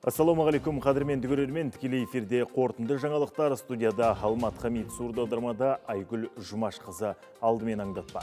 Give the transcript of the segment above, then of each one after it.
Ассалаумағалейкум, қадірменді көрермен, тікелей эфирде қорытынды жаңалықтар, студияда Алмат Хамид, сурдодырмада Айгүл Жұмашқызы. Алдымен аңдатпа.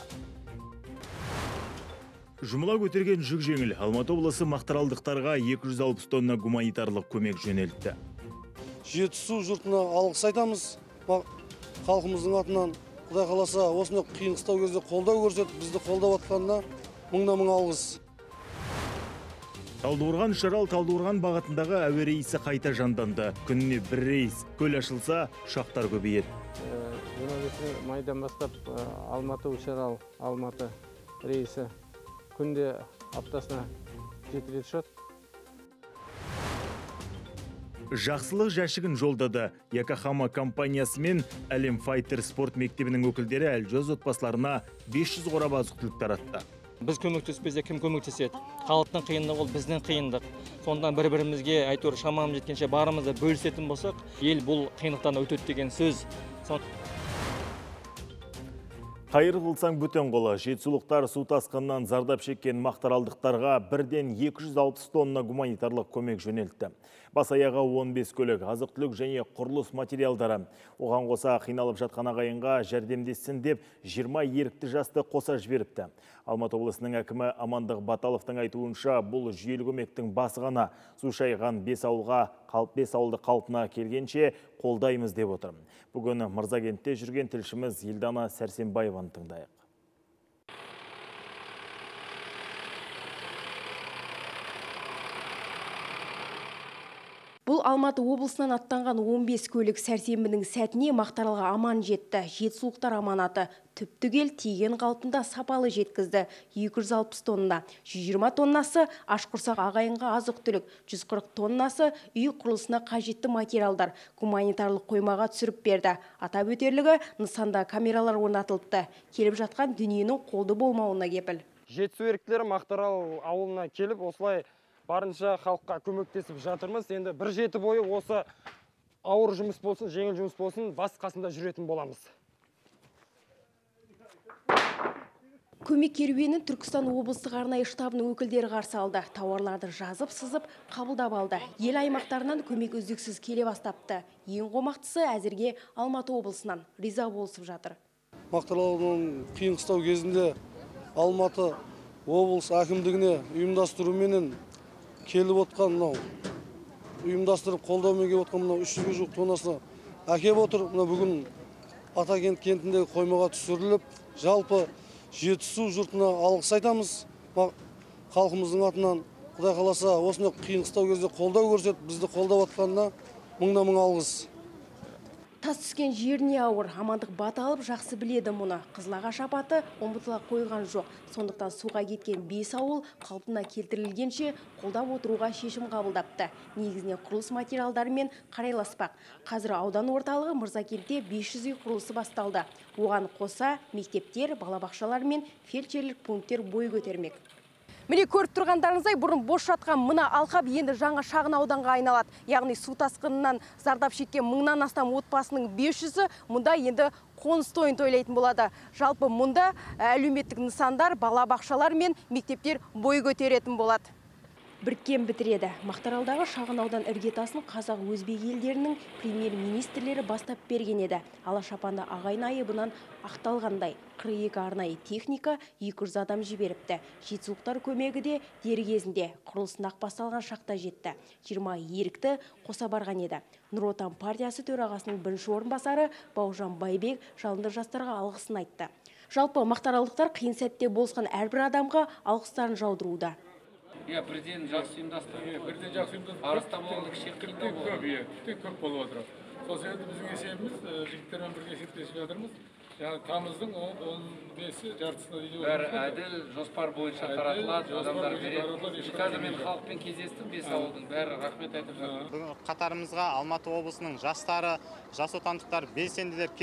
Жұмыла көтерген жүк жеңіл. Алматы облысы мақтаралдықтарға 260 тонна гуманитарлық көмек жөнелтті. Жетісу жұртына алғыс айтамыз. Халқымыздың атынан, Құдай қаласа, осындай қиын-қыстау кезде қолдау көрсетіп, бізді қолдап атқанына мың алғыс. Талдықорған Үшарал Талдықорған бағытындағы әуе рейсі қайта жанданды. Күніне бір рейс. Көл ашылса, ұшақтар көбейеді. 25 майдан бастап Алматы Үшарал Алматы рейсі күнде аптасына 7 рет ұшады. Жақсылық жәшігін жолдады. Якохама компаниясы мен Әлем Файтер спорт мектебінің өкілдері әлжөз отбасыларына 500 қорап азық-түлік таратты. Біз көмектеспесе, кім көмектеседі? Халықтың қиындығы ол біздің қиындық. Сондан бір-бірімізге әйтеуір шамамыз жеткенше барымызды бөлісетін болсақ, ел бұл қиындықтан өтеді деген сөз. Қайыр қылсаң бөтен қолы. Жетісулықтар су тасқынынан зардап шеккен мақтаралдықтарға бірден 260 тонна гуманитарлық көмек жөнелтті. Бас аяғы 15 көлік, азық-түлік және құрылыс материалдары. Оған қоса қиналып жатқан ағайынға жәрдемдессін деп 20 ерікті жасты қоса жіберіпті. Алматы облысының әкімі Амандық Баталовтың айтуынша, бұл жүйелі көмектің басы ғана. Су шайған 5 ауылды қалпына келгенше қолдаймыз деп отыр. Бүгін Мырзакентте жүрген тілшіміз Елдана Сәрсенбаеваны тыңдайық. Бұл Алматы облысынан аттанған 15 көлік сәрсенбінің сәтіне мақтаралға аман жетті. Жетісулықтар аманаты түптігел тиген қалпында сапалы жеткізді. 260 тонна, 120 тоннасы ашқұрсақ ағайынға азық-түлік, 140 тоннасы үй құрылысына қажетті материалдар гуманитарлық қоймаға түсіріп берді. Атап өтерлігі, нысанда камералар орнатылыпты. Келіп жатқан дүниенің қолды болмауына кепіл. Жетісу еріктілері Мақтарал ауылына келіп, осылай барынша халыққа көмектесіп жатырмыз. Енді бір жеті бойы осы ауыр жұмыс болсын, жеңіл жұмыс болсын, бас қасында жүретін боламыз. Көмек керуенін Түркістан облыстық арнайы штабының өкілдері қарсы алды. Тауарларды жазып, сызып, қабылдап алды. Ел аймақтарынан көмек үздіксіз келе бастапты. Ең қомақтысы әзірге Алматы облысынан риза болысып жатыр. Мақтаралдың қиын-қыстау кезінде Алматы облыс әкімдігіне ұйымдастыруменен келіп отқан, ұйымдастырып қолдаумен келіп отқан 300-ге жуық тоннасы әкеп отыр. Бүгін Атакент кентіндегі қоймаға түсіріліп, жалпы Жетісу жұртына алғыс айтамыз. Халқымыздың атынан, Құдай қаласа, осындай қиын-қыстау кезде қолдау көрсетіп, бізді қолдап атқанына мың алғыс. Тас түскен жеріне ауыр, Амандық Баталов жақсы біледі мұны. Қызылағаш апаты ұмытыла қойған жоқ. Сондықтан суға кеткен 5 ауыл қалпына келтірілгенше қолдап отыруға шешім қабылдапты. Негізіне құрылыс материалдарымен қарайласпақ. Қазір аудан орталығы Мырзакентте 500 үй құрылысы басталды. Оған қоса мектептер, балабақшалар мен фельдшерлік пункттер бой көтермек. Міне көріп тұрғандарыңыздай, бұрын бос жатқан мына алқап енді жаңа шағын ауданға айналады. Яғни су тасқынынан зардап шеккен 1000-нан астам отбасының 500-і мұнда енді қоныс тойын тойлайтын болады. Жалпы мұнда әлеуметтік нысандар, балабақшалар мен мектептер бой көтеретін болады. Біріккен бітіреді. Мақтаралдағы шағын аудан іргетасын қазақ өзбек елдерінің премьер-министрлері бастап берген еді. Алашапанды ағайын айыбынан ақталғандай 42 арнайы техника 200 адам жіберіпті. Жетісулықтар көмегі де дер кезінде құрылысына басталған шақта жетті. 20 ерікті қоса барған еді. Нұр Отан партиясы төрағасының бірінші орынбасары Бауыржан Байбек жалынды жастарға алғысын айтты. Жалпы мақтаралдықтар қиын сәтте болысқан әрбір адамға алғыстарын жаудыруда. Президент жақсы ұйымдастырды. Арыста болғанда кішкене көп болып отыр. Сол себепті біздің есебіміз жігіттермен бірге есептесіп жатырмыз. Тамыздың 15-і жартысына дейін. Бәрі әділ жоспар бойынша таратылады, адамдар береді. Қазір мен халықпен кездестім, 5 ауылдың бәрі рахмет айтып жатыр. Бүгін қатарымызға Алматы облысының жастары, жас отандықтар белсенділер келіп,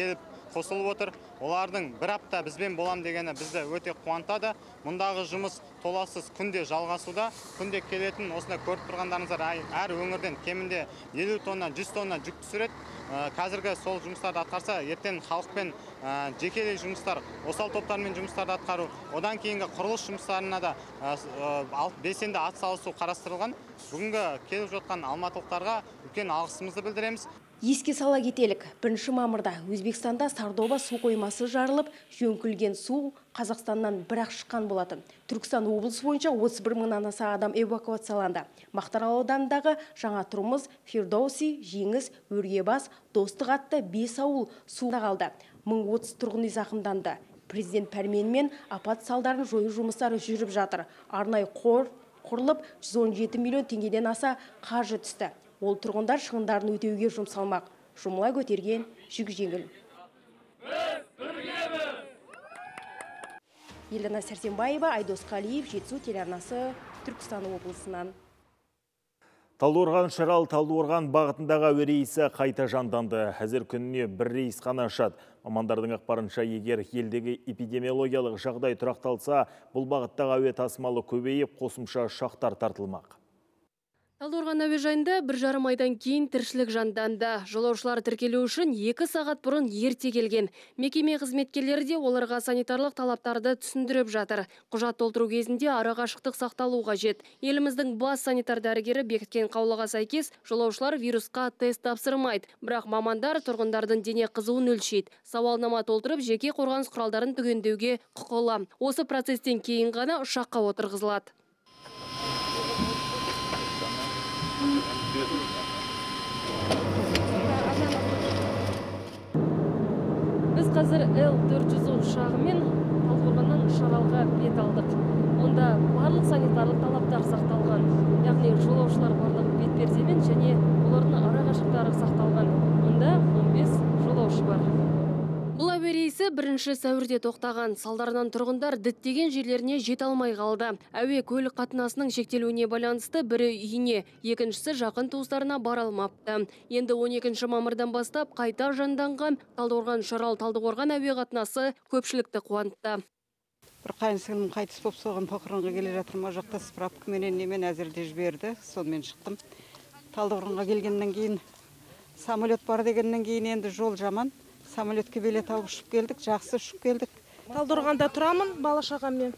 қосылып отыр. Олардың бір апта бізбен болам дегені бізді өте қуантады. Мұндағы жұмыс толассыз күнде жалғасуда. Күнде келетін осында көріп тұрғандарыңыздар әр өңірден кемінде 50 тонна, 100 тонна жүк түсіреді. Қазіргі сол жұмыстарды атқарса, ертең халықпен жекелей жұмыстар, осал топтармен жұмыстарды атқару, одан кейінгі құрылыс жұмыстарына да белсенді атсалысу қарастырылған. Бүгінгі келіп жатқан алматылықтарға үлкен алғысымызды білдіреміз. Еске сала кетелік, 1 мамырда Өзбекстанда Сардоба су қоймасы жарылып, жөңкілген су Қазақстаннан бірақ шыққан болатын. Түркістан облысы бойынша 31 мыңнан аса адам эвакуацияланды. Мақтаарал ауданындағы Жаңа Тұрмыс, Фирдоуси, Жеңіс, Өргебас, Достық атты 5 ауыл суда қалды. 1030 тұрғын үй зақымданды. Президент пәрменімен апат салдарын жою жұмыстары жүріп жатыр. Арнайы қор құрылып 117 миллион теңгеден аса қаржы түсті. Ол тұрғындар шығындарын өтеуге жұмсалмақ. Жұмыла көтерген жүк жеңіл. Елена Сәрсенбаева, Айдос Қалиев, Жетісу телеарнасы, Түркістан облысынан. Талдықорған Шарал Талдықорған бағытындағы әуе рейсі қайта жанданды. Әзір күніне бір рейс қана ұшады. Мамандардың ақпарынша, егер елдегі эпидемиологиялық жағдай тұрақталса, бұл бағыттағы әуе тасымалы көбейіп, қосымша ұшақтар тартылмақ. Талдықорған әуежайында 1,5 айдан кейін тіршілік жанданды. Жолаушылар тіркелу үшін 2 сағат бұрын ерте келген. Мекеме қызметкерлері де оларға санитарлық талаптарды түсіндіріп жатыр. Құжат толтыру кезінде арақашықтық сақталу қажет. Еліміздің бас санитар дәрігері бекіткен қаулыға сәйкес жолаушылар вирусқа тест тапсырмайды. Бірақ мамандар тұрғындардың дене қызуын өлшейді. Сауалнама толтырып, жеке қорғаныс құралдарын түгендеуге құқылы. Осы процестен кейін ғана ұшаққа отырғызылады. Біз қазір Л-410 ұшағымен Талдықорғаннан Шаралға бет алдық. Онда барлық санитарлық талаптар сақталған. Яғни жолаушылар барлық бетпердемен және олардың арақашықтықтары сақталған. Онда 15 жолаушы бар. Бұл әуе рейсі 1 сәуірде тоқтаған. Салдарынан тұрғындар діттеген жерлеріне жете алмай қалды. Әуе көлік қатынасының шектелуіне байланысты бірі үйіне, екіншісі жақын туыстарына бара алмапты. Енді 12 мамырдан бастап қайта жанданған Талдықорған Шарал Талдықорған әуе қатынасы көпшілікті қуантты. Бір қайынсіңлім қайтыс болып соған Пақырынға келе жатырма жақта справкаменен немен әзірде жіберді. Сонымен шықтым. Талдықорғанға келгеннен кейін самолет бар дегеннен кейін енді жол жаман. Самолетке билет алып ұшып келдік, жақсы ұшып келдік. Талдықорғанда тұрамын бала шағаммен.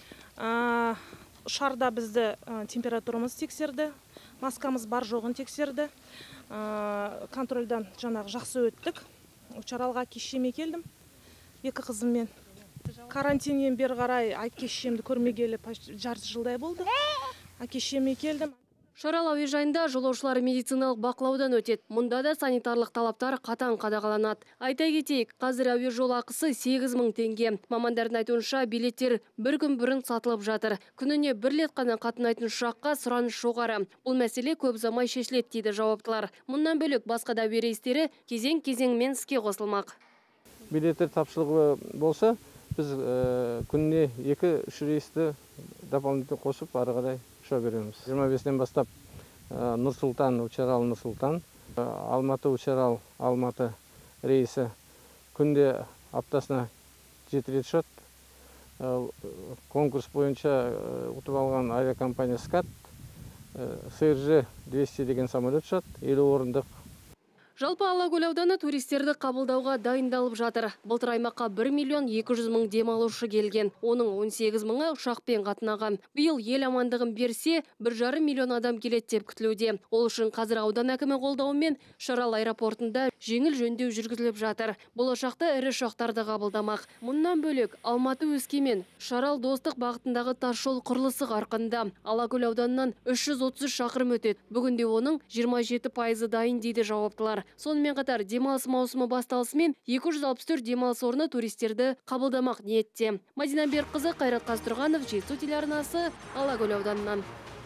Ұшарда бізді температурамыз тексерді, маскамыз бар жоғын тексерді. Контрольдан жаңағы жақсы өттік. Шаралға кешеме келдім, 2 қызыммен. Карантиннен бері қарай кешемді көрмегелі жарты жылдай болды. Кешеме келдім. Шарал әуежайында жолаушылар медициналық бақылаудан өтеді. Мұнда да санитарлық талаптар қатаң қадағаланады. Айта кетейік, қазір әуе жол ақысы 8.000 теңге. Мамандардың айтуынша билеттер бір күн бұрын сатылып жатыр. Күніне 1 рет қана қатынайтын ұшаққа сұраныс жоғары. Бұл мәселе көп ұзамай шешіледі дейді жауаптылар. Мұнан бөлек басқа да әуе рейстері кезең-кезеңмен іске қосылмақ. Билеттер тапшылығы болса, біз күніне 2-3 рейсті дополнительно қосып ары қарай ұша береміз. 25-ден бастап Нұр-Сұлтан, Учарал, Нұр-Сұлтан, Алматы, Учарал, Алматы рейсі күнде аптасына 7 рет ұшады. Конкурс бойынша ұтып алған авиакомпания «Скат», СРЖ-200 деген самолет ұшады, 50 орындық. Жалпы Алакөл ауданы туристерді қабылдауға дайындалып жатыр. Былтыр аймаққа 1.200.000 демалушы келген. Оның 18.000-ы ұшақпен қатынаған. Биыл ел амандығын берсе, 1,5 миллион адам келеді деп күтілуде. Ол үшін қазір аудан әкімі қолдауымен Шарал аэропортында жеңіл жөндеу жүргізіліп жатыр. Болашақта ірі ұшақтарды қабылдамақ. Мұнан бөлек Алматы Өскемен, Шарал Достық бағытындағы тасжол құрылысы қарқында. Алакөл ауданынан 330 шақырым өтеді. Бүгінде оның 27% дайын дейді жауаптылар. Сонымен қатар демалыс маусымы басталысымен 264 демалыс орны туристерді қабылдамақ ниетте. Мадина Берқызы, Қайрат Қазтұрғанов, Жетісу телеарнасы, Алакөл ауданынан.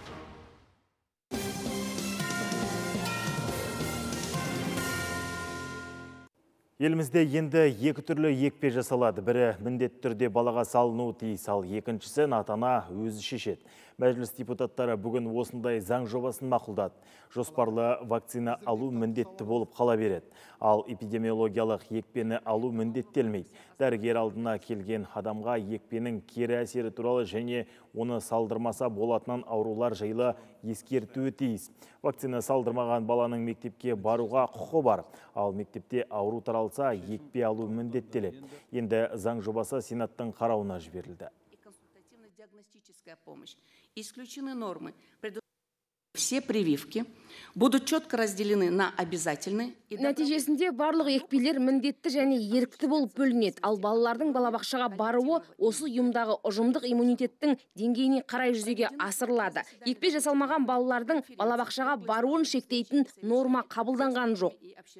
Елімізде енді 2 түрлі екпе жасалады. Бірі міндетті түрде балаға салыну тиіс, ал екіншісі ата-ана өзі шешеді. Мәжіліс депутаттары бүгін осындай заң жобасын мақұлдады. Жоспарлы вакцина алу міндетті болып қала береді. Ал эпидемиологиялық екпені алу міндеттелмейді. Дәрігер алдына келген адамға екпенің кері әсері туралы және оны салдырмаса болатынан аурулар жайлы ескертуі тиіс. Вакцина салдырмаған баланың мектепке баруға құқы бар. Ал мектепте ауру таралса, екпе алу міндеттеледі. Енді заң жобасы Сенаттың қарауына жіберілді. Консультативно-диагностическая помощь. Исключены нормы. Все прививки будут четко разделены на обязательные. Нәтижесінде барлық екпелер міндетті және ерікті болып бөлінеді. Ал балалардың балабақшаға баруы осы ұйымдағы ұжымдық иммунитеттің деңгейіне қарай жүзеге асырылады. Екпе жасалмаған балалардың балабақшаға баруын шектейтін норма қабылданған жоқ.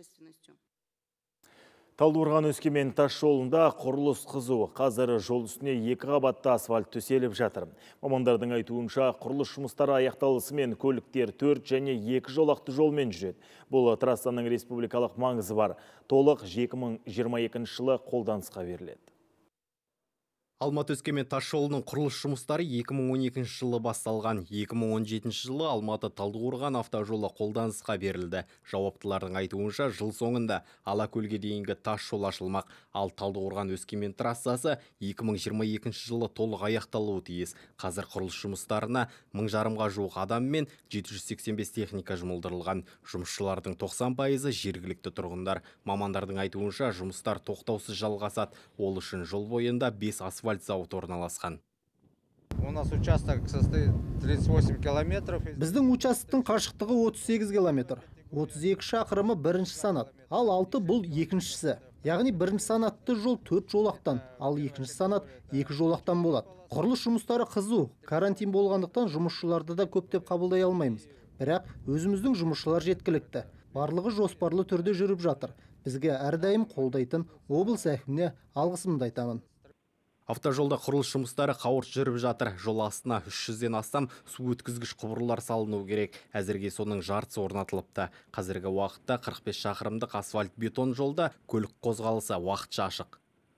Талдықорған Өскемен тас жолында құрылыс қызу. Қазір жол үстіне 2 қабатты асфальт төселіп жатыр. Мамандардың айтуынша құрылыс жұмыстары аяқталысымен көліктер 4 және 2 жолақты жолмен жүреді. Бұл трассаның республикалық маңызы бар. Толық 2022 жылы қолданысқа беріледі. Алматы-Өскемен тас жолының құрылыс жұмыстары 2012 жылы басталған. 2017 жылы Алматы-Талдықорған автожолы қолданысқа берілді. Жауаптылардың айтуынша жыл соңында Алакөлге дейінгі тас жол ашылмақ. Ал Талдықорған-Өскемен трассасы 2022 жылы толық аяқталуы тиіс. Қазір құрылыс жұмыстарына 1000-ға жуық адам мен 785 техника жұмылдырылған. Жұмысшылардың 90% жергілікті тұрғындар. Мамандардың айтуынша жұмыстар тоқтаусыз жалғасады. Ол үшін жол бойында 5 асфальт зауыт орналасқан. У нас участок состоит 38 километров. Біздің участоктың қашықтығы 38 километр. 32 шақырымы бірінші санат, ал 6 бұл екіншісі. Яғни бірінші санатты жол 4 жолақтан, ал екінші санат 2 жолақтан болады. Құрылыс жұмыстары қызу, карантин болғандықтан жұмысшыларды да көптеп қабылдай алмаймыз. Бірақ өзіміздің жұмысшылар жеткілікті. Барлығы жоспарлы түрде жүріп жатыр. Бізге әрдайым қолдайтын облыс әкіміне алғысымды айтамын. Автожолда құрылыс жұмыстары қауырт жүріп жатыр. Жол астына 300-ден астам су өткізгіш құбырлар салыну керек. Әзірге соның жартысы орнатылыпты. Қазіргі уақытта 45 шақырымдық асфальт бетон жолда көлік қозғалысы уақытша ашық.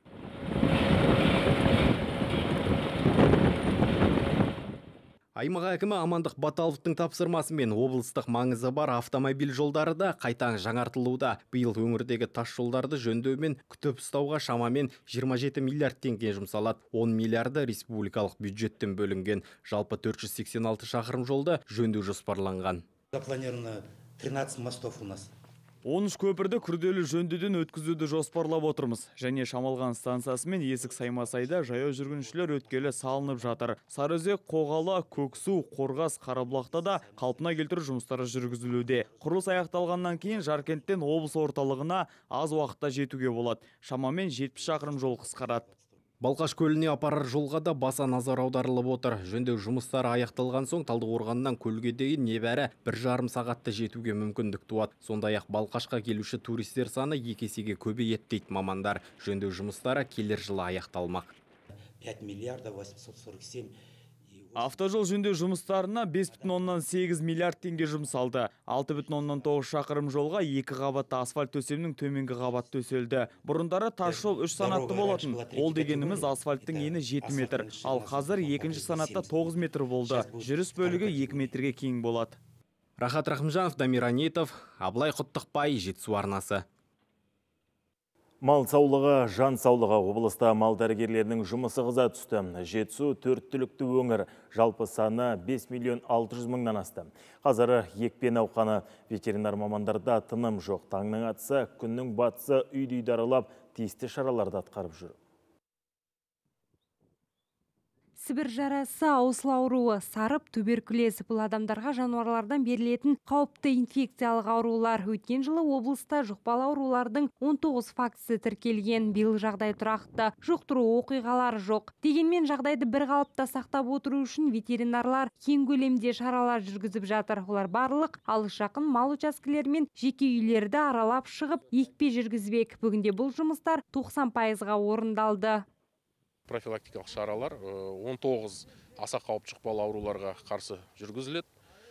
Аймақ әкімі Амандық Баталовтың тапсырмасымен облыстық маңызы бар автомобиль жолдары да қайта жаңартылуда. Биыл өңірдегі тас жолдарды жөндеумен күтіп ұстауға шамамен 27 миллиард теңге жұмсалады. 10 миллиарды республикалық бюджеттен бөлінген. Жалпы 486 шақырым жолда жөндеу жоспарланған. Запланировано 13 мостов у нас. 13 көпірді күрделі жөндеуден өткізуді жоспарлап отырмыз. Және Шамалған станциясы мен Есік Саймасайда жаяу жүргіншілер өткелі салынып жатыр. Сарыөзек, Қоғалы, Көксу, Қорғас, Қарабұлақта да қалпына келтіру жұмыстары жүргізілуде. Құрылыс аяқталғаннан кейін Жаркенттен облыс орталығына аз уақытта жетуге болады. Шамамен 70 шақырым жол қысқарады. Балқаш көліне апарар жолға да баса назар аударылып отыр. Жөндеу жұмыстары аяқталған соң Талдықорғаннан көлге дейін небәрі 1,5 сағатта жетуге мүмкіндік туады. Сондай-ақ Балқашқа келуші туристер саны 2 есеге көбейеді дейді мамандар. Жөндеу жұмыстары келер жылы аяқталмақ. 5 миллиарда 847. Автожол жөндеу жұмыстарына 5,8 миллиард теңге жұмсалды. 6,9 шақырым жолға 2 қабатты асфальт төсемнің төменгі қабат төселді. Бұрындары тас жол 3 санатты болатын. Ол дегеніміз асфальттың ені 7 метр. Ал қазір 2 санатта 9 метр болды. Жүріс бөлігі 2 метрге кең болады. Рахат Рахымжанов, Дамир Анетов, Аблай Құттықбай, Жетісу арнасы. Мал саулығы, жан саулығы облыста мал дәрігерлерінің жұмысы қыза түсті. Жетісу 4 түлікті өңір, жалпы саны 5 миллион 600 мыңнан асты. Қазірі екпе науқаны, ветеринар мамандарда тыным жоқ. Таңның атысы, күннің батысы үйді аралап, тиісті шараларды атқарып жүр. Сібір жарасы, ауызсу ауруы, сарып, туберкулез бұл адамдарға жануарлардан берілетін қауіпті инфекциялық аурулар. Өткен жылы облыста жұқпалы аурулардың 19 фактісі тіркелген. Биыл жағдай тұрақты, жұқтыру оқиғалары жоқ. Дегенмен жағдайды бір қалыпта сақтап отыру үшін ветеринарлар кең көлемде шаралар жүргізіп жатыр. Олар барлық алыс жақын мал учаскелері мен жеке үйлерді аралап шығып, екпе жүргізбек. Бүгінде бұл жұмыстар 90%-ға орындалды. Профилактикалық шаралар 19 аса қауіпті жұқпалы ауруларға қарсы жүргізіледі.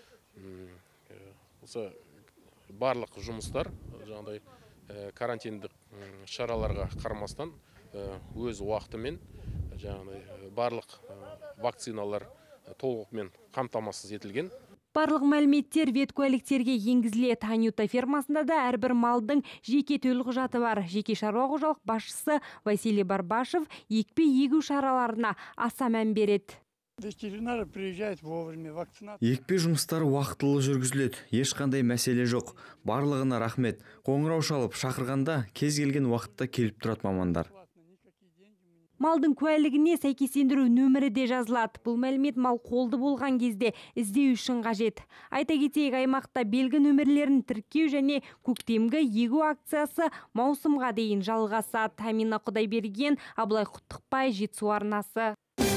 Осы барлық жұмыстар жаңағыдай карантиндік шараларға қарамастан өз уақытымен жаңағыдай барлық вакциналар толығымен қамтамасыз етілген. Барлық мәліметтер веткуәліктерге енгізіледі. Анюта фермасында да әрбір малдың жеке төлқұжаты бар. Жеке шаруа қожалық басшысы Василий Барбашев екпе егу шараларына аса мән береді. Ветеринары приезжают вовремя, вакцинация. Екпе жұмыстары уақытылы жүргізіледі. Ешқандай мәселе жоқ. Барлығына рахмет. Қоңырау шалып шақырғанда кез келген уақытта келіп тұрады мамандар. Малдың куәлігіне сәйкестендіру нөмірі де жазылады. Бұл мәлімет мал қолды болған кезде іздеу үшін қажет. Айта кетейік, аймақта белгі нөмірлерін тіркеу және көктемгі егу акциясы маусымға дейін жалғасады. Амина Құдайберген, Абылай Құттықбай, Жетісу арнасы.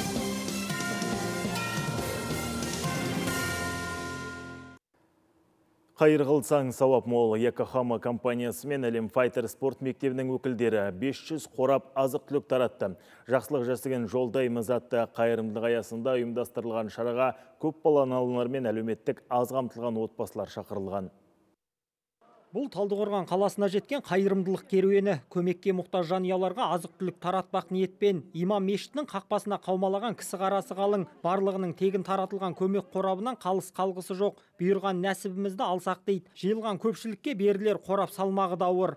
Қайыр қылсаң сауап мол. Якохама компаниясы мен Әлем Файтер спорт мектебінің өкілдері 500 қорап азық-түлік таратты. Жақсылық жасаған жолдаймыз атты қайырымдылық аясында ұйымдастырылған шараға көп балалы аналар мен әлеуметтік аз қамтылған отбасылар шақырылған. Бұл Талдықорған қаласына жеткен қайырымдылық керуені. Көмекке мұқтаж жанұяларға азық-түлік таратпақ ниетпен имам мешітінің қақпасына қаумалаған кісі қарасы қалың. Барлығының тегін таратылған көмек қорабынан қалыс қалғысы жоқ. Бұйырған нәсібімізді алсақ дейді. Жиылған көпшілікке берілер қорап салмағы да ауыр.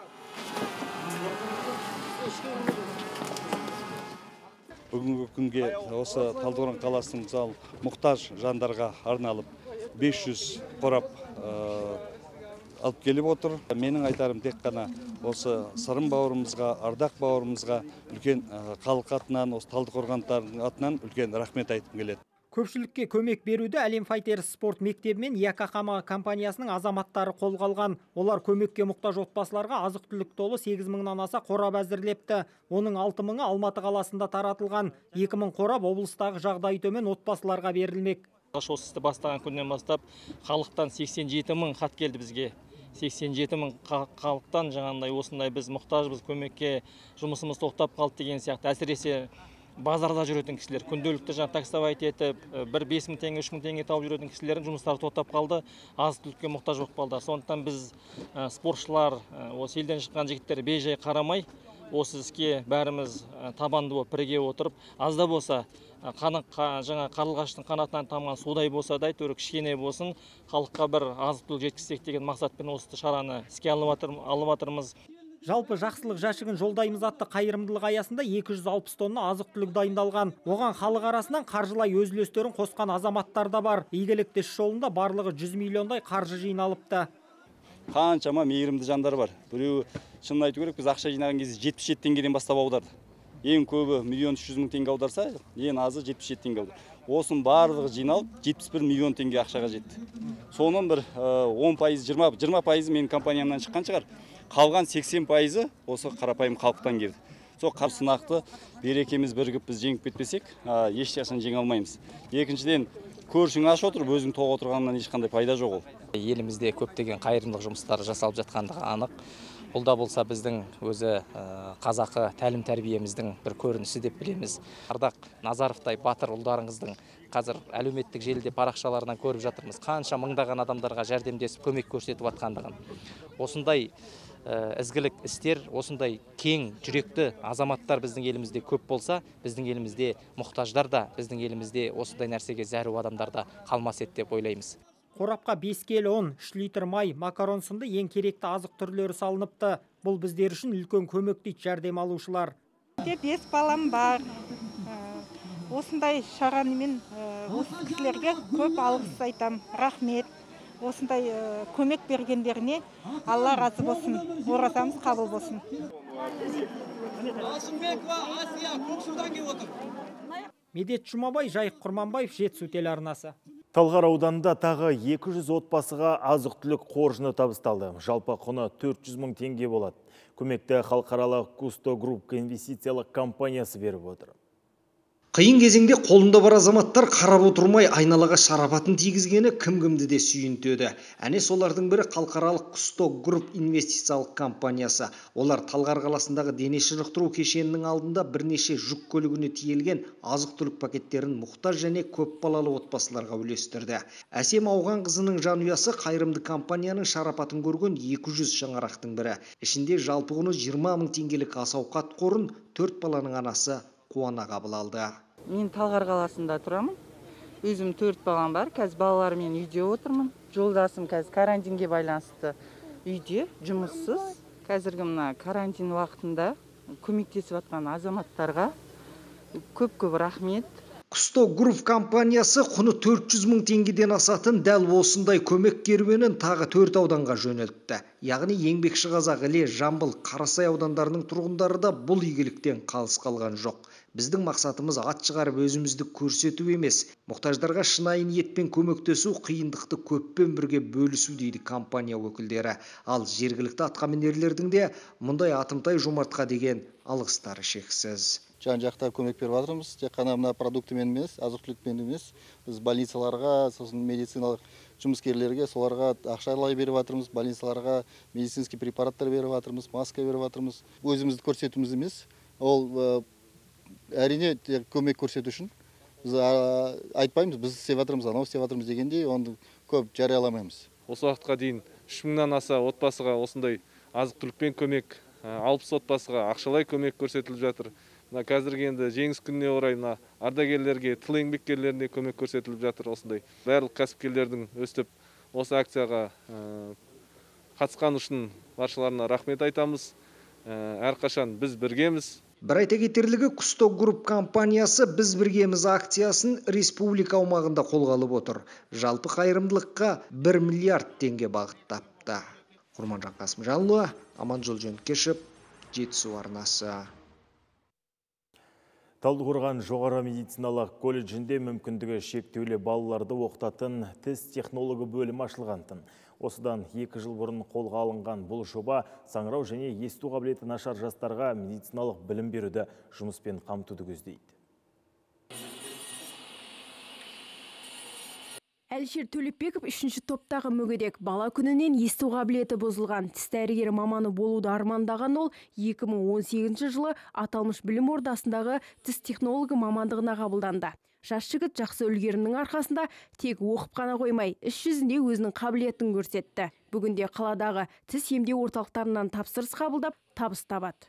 Бүгінгі күнге осы Талдықорған қаласының мұқтаж жандарға арналып 500 қорап алып келіп отыр. Менің айтарым тек қана осы Сырым бауырымызға, Ардақ бауырымызға үлкен халық атынан, осы Талдықорғандардың атынан үлкен рахмет айтып келеді. Көпшілікке көмек беруді Әлем Файтер спорт мектебі мен Якохама компаниясының азаматтары қолға алған. Олар көмекке мұқтаж отбасыларға азық-түлік толы 8000-нан аса қорап әзірлепті. Оның 6000-ы Алматы қаласында таратылған. 2000 қорап облыстағы жағдайы төмен отбасыларға берілмек. Осы істі бастаған күннен бастап халықтан 87 000 хат келді бізге. 87 000 халықтан жаңағындай осындай біз мұқтажбыз, көмекке жұмысымыз тоқтап қалды деген сияқты. Әсіресе базарда жүретін кісілер, күнделікті таксовать етіп, бір 5000 теңге, 3000 теңге тауып жүретін кісілердің жұмыстары тоқтап қалды, азық-түлікке мұқтаж болып қалды. Сондықтан біз спортшылар, осы елден шыққан жігіттер бейжай қарамай, осы іске бәріміз табанды болып бірге отырып, аз да болса жаңа қарлығаштың қанатынан тамған судай болса да әйтеуір кішкене болсын халыққа бір азық-түлік жеткізсек деген мақсатпен осы шараны іске алып жатырмыз. Жалпы жақсылық жәшігін жолдаймыз атты қайырымдылық аясында 260 тонна азық-түлік дайындалған. Оған халық арасынан қаржылай өз үлестерін қосқан азаматтар да бар. Игілікті іс жолында барлығы 100 миллиондай қаржы жиналыпты. Қаншама мейірімді жандар бар. Біреу шынын айту керек, біз ақша жинаған кезде 77 теңгеден бастап аударды. Ең көбі 1 300 000 теңге аударса, ең азы 77 теңге аудар. Осының барлығы жиналып 71 миллион теңге ақшаға жетті. Соның бір 10%, 20% менің компаниямнан шыққан шығар. Қалған 80% осы қарапайым халықтан келді. Сол сынақты берекеміз бірігіп біз жеңіп кетпесек, ешқашан жеңе алмаймыз. Екіншіден, көршің аш отырып, өзің тоқ отырғаннан ешқандай пайда жоқ ол. Елімізде көптеген қайырымдылық жұмыстары жасалып жатқандығы анық. Бұл да болса біздің өзі қазақы тәлім тәрбиеміздің бір көрінісі деп білеміз. Ардақ Назаровтай батыр ұлдарыңыздың қазір әлеуметтік желіде парақшаларынан көріп жатырмыз. Қанша мыңдаған адамдарға жәрдемдесіп көмек көрсетіп жатқандығын. Осындай ізгілік істер, осындай кең жүректі азаматтар біздің елімізде көп болса, біздің елімізде мұқтаждар да, біздің елімізде осындай нәрсеге зәру адамдар да қалмас еді деп ойлаймыз. Қорапқа 5 келі ұн, 3 литр май, макарон сынды ең керекті азық түрлері салыныпты. Бұл біздер үшін үлкен көмек дейді жәрдем алушылар. 5 балам бар. Осындай шарамен осы кісілерге көп алғыс айтам. Рахмет. Осындай көмек бергендеріне Алла разы болсын. Оразамыз қабыл болсын. Медет Жұмабай, Жайық Құрманбаев, Жетісу телеарнасы. Талғар ауданында тағы 200 отбасыға азық-түлік қоржыны табысталды. Жалпы құны 400 000 теңге болады. Көмекті халықаралық Кусто Групп инвестициялық компаниясы беріп отыр. Қиын кезеңде қолында бар азаматтар қарап отырмай айналаға шарапатын тигізгені кім-кімді де сүйінтеді. Әне солардың бірі халықаралық Кусто Групп инвестициялық компаниясы. Олар Талғар қаласындағы дене шынықтыру кешенінің алдында бірнеше жүк көлігіне тиелген азық-түлік пакеттерін мұқтаж және көп балалы отбасыларға үлестірді. Әсем Ауған қызының жанұясы қайырымды компанияның шарапатын көрген 200 шаңырақтың бірі. Ішінде жалпы құны 20 000 теңгелік ас-ауқат қорын 4 баланың анасы қуана қабыл алды. Мен Талғар қаласында тұрамын. Өзім 4 балам бар. Қазір балалармен үйде отырмын. Жолдасым қазір карантинге байланысты үйде, жұмыссыз. Қазіргі мына карантин уақытында көмектесіп жатқан азаматтарға көп рахмет. Құсто Груп компаниясы құны 400 мың теңгеден асатын дәл осындай көмек керуенін тағы 4 ауданға жөнелтті. Яғни еңбекші қазақ Іле, Жамбыл, Қарасай аудандарының тұрғындары да бұл игіліктен қалыс қалған жоқ. Біздің мақсатымыз ат шығарып өзімізді көрсету емес, мұқтаждарға шынайы ниетпен көмектесу, қиындықты көппен бірге бөлісу дейді компания өкілдері. Ал жергілікті атқамінерлердің де мұндай атымтай жомартқа деген алғыстары шексіз. Жан-жақта көмек беріп жатырмыз. Тек қана мына продуктымен емес, азық-түлікпен емес, біз больницаларға, сосын медициналық жұмыскерлерге соларға ақшалай беріп жатырмыз, больницаларға медицинский препараттар беріп жатырмыз, маска беріп жатырмыз. Өзімізді көрсетуіміз емес, ол әрине көмек көрсету үшін. Біз айтпаймыз, біз істеп жатырмыз, анау істеп жатырмыз дегендей, оны көп жарияламаймыз. Осы уақытқа дейін 3 мыңнан аса отбасыға осындай азық-түлікпен көмек, 60 отбасыға ақшалай көмек көрсетіліп жатыр. Қазіргі енді жеңіс күніне орай ардагерлерге, тыл еңбеккерлеріне көмек көрсетіліп жатыр осындай. Барлық кәсіпкерлердің өстіп осы акцияға қатысқан үшін баршаларына рахмет айтамыз. Әрқашан біз біргеміз. Бір айта кетерлігі, Құсто Груп компаниясы «Біз біргеміз» акциясын республика аумағында қолға алып отыр. Жалпы қайырымдылыққа 1 миллиард теңге бағыттапты. Құрманжан Қасымжанұлы, Аманжол Жөнкешев, Жетісу арнасы. Талдықорған жоғары медициналық колледжінде мүмкіндігі шектеулі балаларды оқытатын тіс технологы бөлімі ашылғантын. Осыдан 2 жыл бұрын қолға алынған бұл жоба саңырау және есту қабілеті нашар жастарға медициналық білім беруді жұмыспен қамтуды көздейді. Әлішер Төлепбеков 3-ші топтағы мүгедек. Бала күнінен есту қабілеті бұзылған. Тіс дәрігері маманы болуды армандаған ол 2018 жылы аталмыш білім ордасындағы тіс технологы мамандығына қабылданды. Жас жігіт жақсы үлгерімнің арқасында тек оқып қана қоймай, іс жүзінде өзінің қабілетін көрсетті. Бүгінде қаладағы тіс емдеу орталықтарынан тапсырыс қабылдап, табыс табады.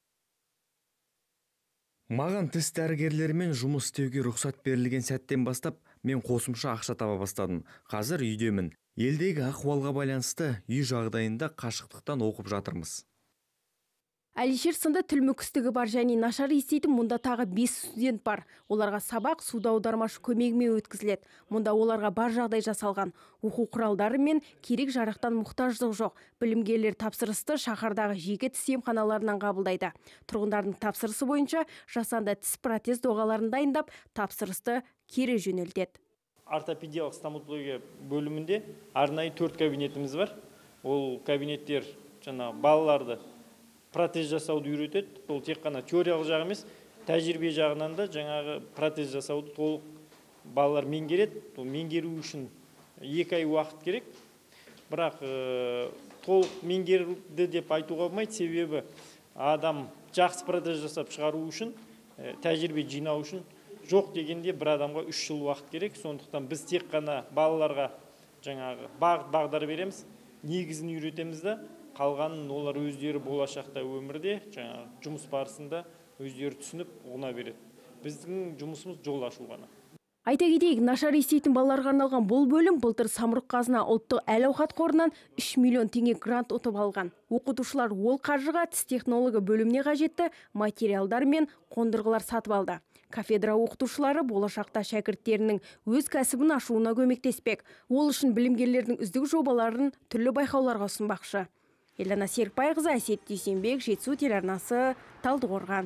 Маған тіс дәрігерлерімен жұмыс істеуге рұқсат берілген сәттен бастап, мен қосымша ақша таба бастадым. Қазір үйдемін. Елдегі ахуалға байланысты үй жағдайында қашықтықтан оқып жатырмыз. Әлішер сынды тіл мүкістігі бар және нашар еститін мұнда тағы 5 студент бар. Оларға сабақ суда аудармашы көмегімен өткізіледі. Мұнда оларға бар жағдай жасалған. Оқу құралдары мен керек жарақтан мұқтаждық жоқ. Білімгерлер тапсырысты шаһардағы жеке тіс емханаларынан қабылдайды. Тұрғындардың тапсырысы бойынша жасанды тіс протез доғаларын дайындап, тапсырысты кері жөнелтеді. Ортопедиялық стоматология бөлімінде арнайы 4 кабинетіміз бар. Ол кабинеттер балаларды протез жасауды үйретеді. Ол тек қана теориялық жағы емес, тәжірибе жағынан да жаңағы протез жасауды толық балалар меңгереді. Ол меңгеру үшін 2 ай уақыт керек. Бірақ толық меңгерді деп айтуға болмайды, себебі адам жақсы протез жасап шығару үшін, тәжірибе жинау үшін жоқ дегенде бір адамға 3 жыл уақыт керек. Сондықтан біз тек қана балаларға жаңағы бағдар береміз, негізін үйретеміз да, қалғанын олар өздері болашақта өмірде жұмыс барысында өздері түсініп ұғына береді. Біздің жұмысымыз жол ашу ғана. Айта кетейік, нашар еститін балаларға арналған бұл бөлім былтыр Самұрық-қазына ұлттық әл-ауқат қорынан 3 миллион теңге грант ұтып алған. Оқытушылар ол қаржыға тіс технологы бөліміне қажетті материалдар мен қондырғылар сатып алды. Кафедра оқытушылары болашақта шәкірттерінің өз кәсібін ашуына көмектеспек. Ол үшін білімгерлердің үздік жобаларын түрлі байқауларға ұсынбақшы. Елена Серікбайқызы, Әсет Дүйсенбек, Жетісу телеарнасы, Талдықорған.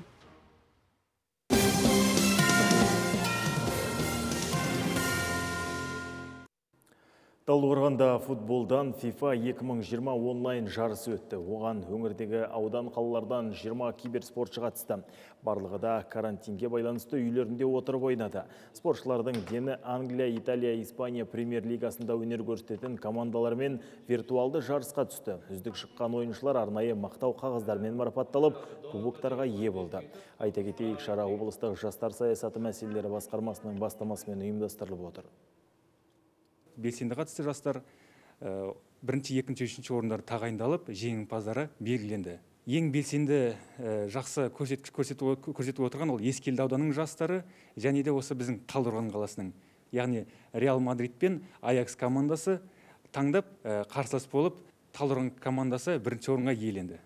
Талдықорғанда футболдан FIFA 2020 онлайн жарысы өтті. Оған өңірдегі аудан қалалардан 20 киберспортшы қатысты. Барлығы да карантинге байланысты үйлерінде отырып ойнады. Спортшылардың дені Англия, Италия, Испания премьер-лигасында өнер көрсететін командалармен виртуалды жарысқа түсті. Үздік шыққан ойыншылар арнайы мақтау қағаздармен марапатталып, кубоктарға ие болды. Айта кетейік, шара облыстық жастар саясаты мәселелері басқармасының бастамасымен ұйымдастырылып отыр. Белсенді қатысты жастар 1-ші, 2-ші, 3-ші орындар тағайындалып, жеңімпаздары белгіленді. Ең белсенді жақсы көрсетіп отырған ол Ескелді ауданының жастары және де осы біздің Талдықорған қаласының. яғни Реал Мадрид пен Аякс командасы таңдап қарсылас болып, Талдықорған командасы бірінші орынға иеленді.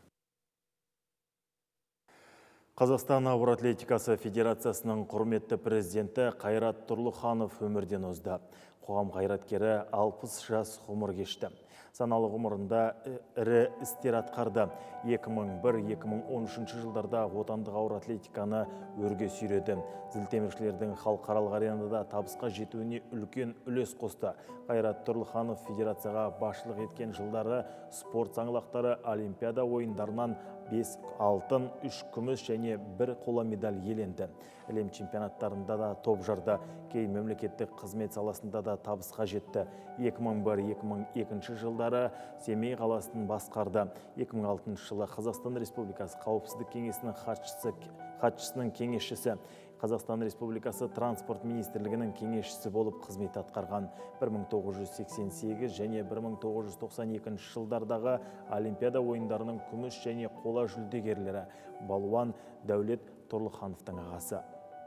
Қазақстан ауыр атлетикасы федерациясының құрметті президенті Қайрат Тұрлыханов өмірден озды. Қоғам қайраткері 60 жас ғұмыр кешті. Саналы ғұмырында ірі істер атқарды. 2001-2013 жылдарда отандық ауыр атлетиканы өрге сүйреді. Зілтеміршілердің халықаралық аренада табысқа жетуіне үлкен үлес қосты. Қайрат Тұрлыханов федерацияға басшылық еткен жылдары спорт саңлақтары Олимпиада ойындарынан 5 алтын, 3 күміс және 1 қола медаль иеленді. Әлем чемпионаттарында да топ жарды. Кей мемлекеттік қызмет саласында да табысқа жетті. 2001-2002 жылдары Семей қаласын басқарды. 2006 жылы Қазақстан Республикасы Қауіпсіздік кеңесінің хатшысының кеңесшісі, Қазақстан Республикасы Транспорт министрлігінің кеңесшісі болып қызмет атқарған. 1988 және 1992 жылдардағы Олимпиада ойындарының күміс және қола жүлдегерлері балуан Дәулет Тұрлыхановтың ағасы.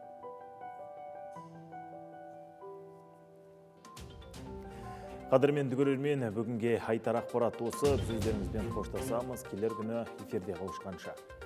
Қадірменді көрермен, бүгінге айтар ақпарат осы. Өздеріңізбен қоштасамыз. Келер күні эфирде қауышқанша.